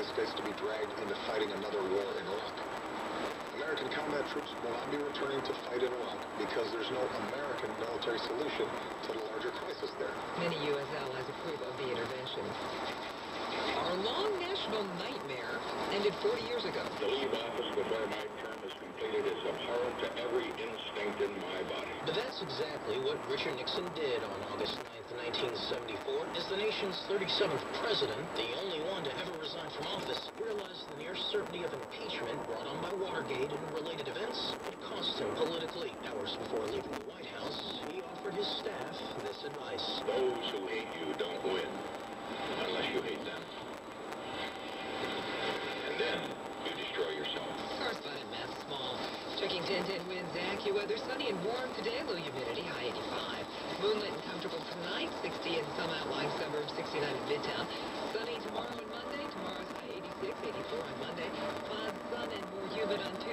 United States to be dragged into fighting another war in Iraq. American combat troops will not be returning to fight in Iraq because there's no American military solution to the larger crisis there. Many U.S. allies approve of the intervention. Our long national nightmare ended 40 years ago. To leave office before my term is completed is abhorrent to every instinct in my body. But that's exactly what Richard Nixon did on August 9th, 1974. As the nation's 37th president, the only one to ever resign from office, realized the near certainty of impeachment brought on by Watergate and related events would cost him politically. Hours before leaving the White House, he offered his staff this advice. Those who hate you don't win unless you hate them. And then you destroy yourself. Correspondent Matt Small. Checking 10-10 winds, AccuWeather. Sunny and warm today, low humidity, high 85. Moonlit and comfortable tonight, 60 in some outlying suburbs, 69 in Midtown. Sunny tomorrow and Monday. Tomorrow's high 86, 84 on Monday. Clouds, sun, and more humid on